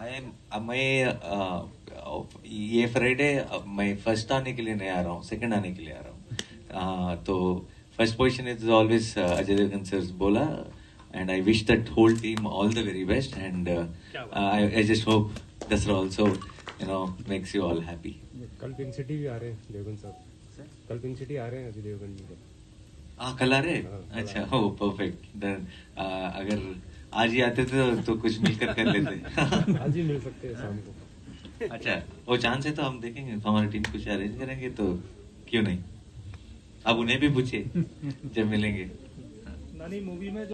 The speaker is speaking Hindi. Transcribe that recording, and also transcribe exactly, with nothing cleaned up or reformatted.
आई मैं अ, ये फ्राइडे मैं फर्स्ट आने के लिए नहीं आ रहा हूँ, सेकंड आने के लिए आ रहा हूँ. uh, तो first position is always Ajay Devgan sir बोला, and I wish that whole team all the very best, and uh, I, I just hope Dasara also you know makes you all happy. कल पिंक सिटी भी आ रहे हैं देवगन साहब. कल पिंक सिटी आ रहे हैं अजय देवगन जी. हाँ कल आ रहे हैं. अच्छा हो परफेक्ट. देन अगर आज ही आते थे तो, तो कुछ मिलकर कर लेते. आज ही मिल सकते हैं शाम को. अच्छा वो चांस है तो हम देखेंगे, हमारी टीम कुछ अरेंज करेंगे तो क्यों नहीं. अब उन्हें भी पूछिए जब मिलेंगे. नानी मूवी में